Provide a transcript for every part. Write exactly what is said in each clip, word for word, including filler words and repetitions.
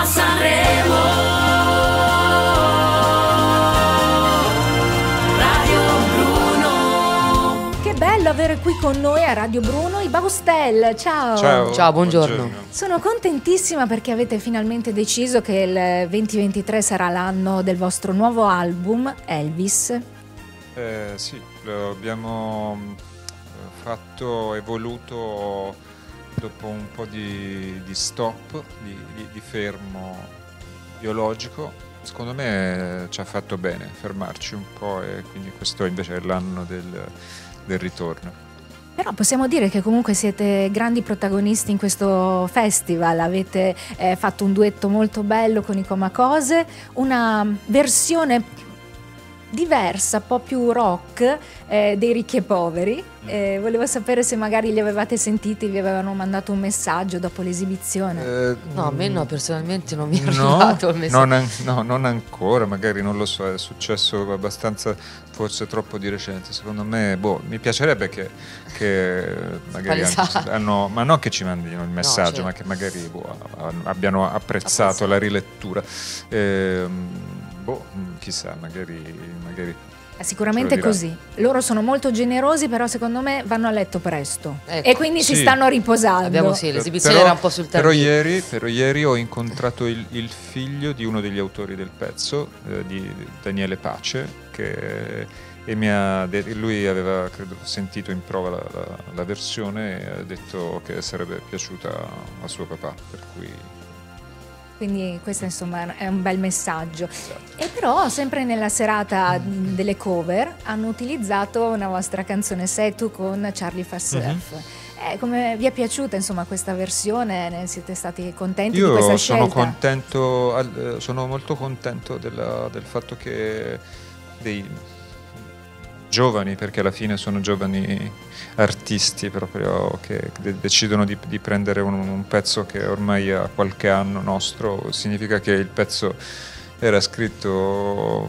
a Sanremo. Radio Bruno. Che bello avere qui con noi a Radio Bruno i Baustel. Ciao. Ciao, Ciao, buongiorno. buongiorno. Sono contentissima perché avete finalmente deciso che il duemilaventitré sarà l'anno del vostro nuovo album, Elvis. Eh, sì, lo abbiamo fatto e voluto dopo un po' di, di stop, di, di, di fermo biologico. Secondo me ci ha fatto bene fermarci un po' e quindi questo invece è l'anno del, del ritorno. Però possiamo dire che comunque siete grandi protagonisti in questo festival, avete eh, fatto un duetto molto bello con i Comacose, una versione diversa, un po' più rock eh, dei Ricchi e Poveri. Eh, volevo sapere se magari li avevate sentiti, vi avevano mandato un messaggio dopo l'esibizione. Eh, No, a me no, personalmente non mi è no, arrivato il messaggio. non, an- no, non ancora, magari non lo so, è successo abbastanza, forse troppo di recente. Secondo me, boh, mi piacerebbe che, che magari Palesare. hanno, ma non che ci mandino il messaggio, certo. ma che magari boh, abbiano apprezzato Apprezzato. la rilettura. Ehm, boh, chissà, magari, magari Eh, Sicuramente ce lo così. Loro sono molto generosi, però secondo me vanno a letto presto. Ecco, e quindi si sì. stanno riposando. Abbiamo sì, l'esibizione Però- era un po' sul però tardivo. ieri, però ieri ho incontrato il, il figlio di uno degli autori del pezzo, eh, di Daniele Pace, che, e mi ha de- lui aveva credo sentito in prova la, la- la versione e ha detto che sarebbe piaciuta a suo papà, per cui Quindi questo insomma è un bel messaggio. E però sempre nella serata delle cover hanno utilizzato una vostra canzone Sei tu con Charlie Fa Surf. Eh, come vi è piaciuta insomma questa versione? Ne siete stati contenti di questa io scelta? sono contento, al- eh, sono molto contento della- del fatto che dei giovani, perché alla fine sono giovani artisti proprio che de- decidono di, di prendere un, un pezzo che ormai ha qualche anno nostro, significa che il pezzo era scritto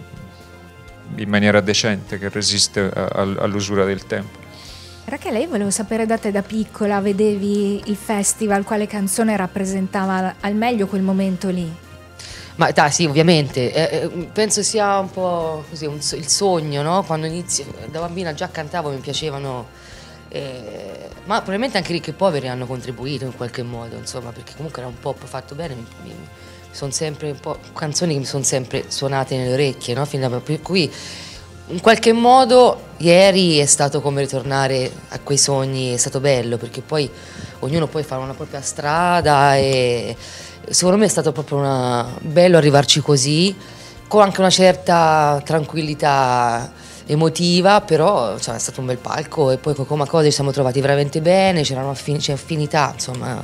in maniera decente, che resiste a- a- all'usura del tempo. Rachele, io volevo sapere da te, da piccola vedevi il festival, quale canzone rappresentava al meglio quel momento lì? Ma dai, sì, ovviamente. Eh, eh, penso sia un po' così un so- il sogno, no? Quando inizio, da bambina già cantavo, mi piacevano. eh, ma probabilmente anche i Ricchi e Poveri hanno contribuito in qualche modo, insomma, perché comunque era un pop fatto bene. Mi, mi, mi sono sempre un po' canzoni che mi sono sempre suonate nelle orecchie, no? Fin da, per cui in qualche modo ieri è stato come ritornare a quei sogni, è stato bello perché poi ognuno poi fa una propria strada e secondo me è stato proprio una... bello arrivarci così, con anche una certa tranquillità emotiva, però cioè, è stato un bel palco e poi con Comacose ci siamo trovati veramente bene, c'erano affin- c'è affinità insomma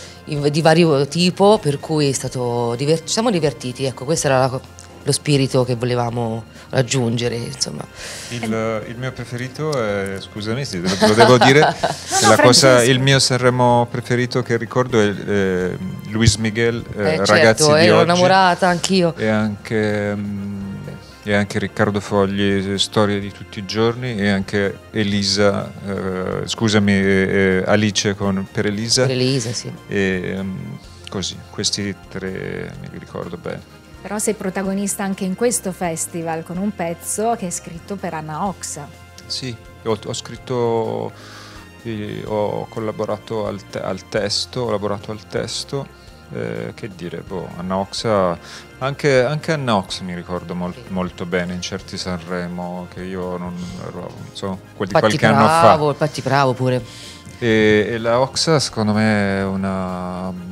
di vario tipo, per cui è stato diver- ci siamo divertiti, ecco, questo era la- lo spirito che volevamo raggiungere, insomma. Il, il mio preferito è, scusami, sì, lo, lo devo dire, è no, la cosa, Francesco. il mio Sanremo preferito che ricordo è eh, Luis Miguel, eh, Eh, Ragazzi certo, di ero oggi, innamorata anch'io. e anche, mm, e anche Riccardo Fogli, Storie di tutti i giorni, e anche Elisa, eh, scusami, eh, Alice con, per Elisa, Per Elisa, sì. e mm, così, questi tre mi ricordo bene. Però sei protagonista anche in questo festival con un pezzo che è scritto per Anna Oxa. Sì, ho, ho scritto, eh, ho collaborato al, te- al testo, ho lavorato al testo, eh, che dire, boh, Anna Oxa, anche, anche Anna Oxa mi ricordo mol- molto bene in certi Sanremo, che io non ero, insomma, quelli di Patti qualche anno fa. Bravo, Patti Bravo pure. E, e la Oxa secondo me è una...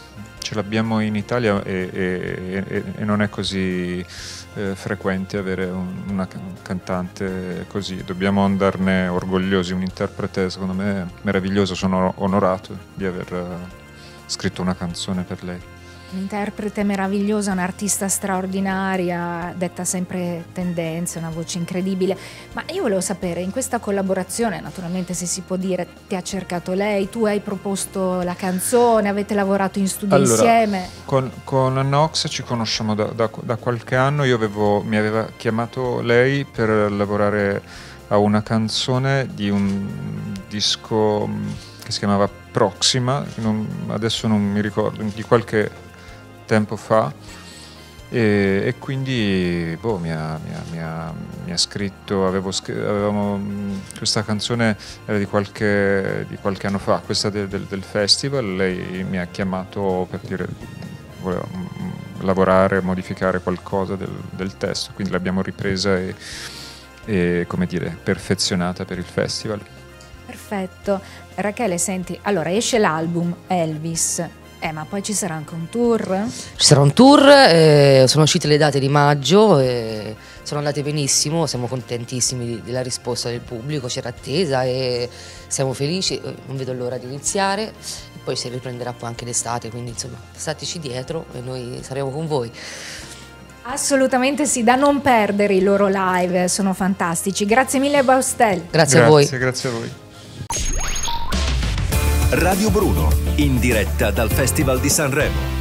ce l'abbiamo in Italia e, e- e- e non è così eh, frequente avere un- una can- cantante così, dobbiamo andarne orgogliosi, un interprete secondo me meraviglioso, sono onorato di aver eh, scritto una canzone per lei. Un'interprete meravigliosa, un'artista straordinaria, detta sempre tendenze, una voce incredibile. Ma io volevo sapere, in questa collaborazione, naturalmente se si può dire, ti ha cercato lei, tu hai proposto la canzone, avete lavorato in studio Allora, insieme? Con, con Anna Oxa ci conosciamo da, da- da qualche anno, io avevo, mi aveva chiamato lei per lavorare a una canzone di un disco mh, che si chiamava Proxima, non- adesso non mi ricordo, di qualche tempo fa e, e quindi boh, mi, ha, mi, ha, mi, ha, mi ha scritto, avevo scr- avevamo, questa canzone era di qualche, di qualche anno fa, questa de, del, del festival, lei mi ha chiamato per dire voleva lavorare, modificare qualcosa del, del testo, quindi l'abbiamo ripresa e, e come dire perfezionata per il festival. Perfetto. Rachele, senti, allora esce l'album Elvis, eh, ma poi ci sarà anche un tour? Ci sarà un tour, eh, sono uscite le date di maggio, eh, sono andate benissimo, siamo contentissimi di- della risposta del pubblico, c'era attesa e siamo felici, eh, non vedo l'ora di iniziare e poi si riprenderà poi anche l'estate, quindi insomma stateci dietro e noi saremo con voi. Assolutamente sì, da non perdere i loro live, sono fantastici. Grazie mille Baustel. Grazie a voi. Grazie, grazie a voi. Radio Bruno, in diretta dal Festival di Sanremo.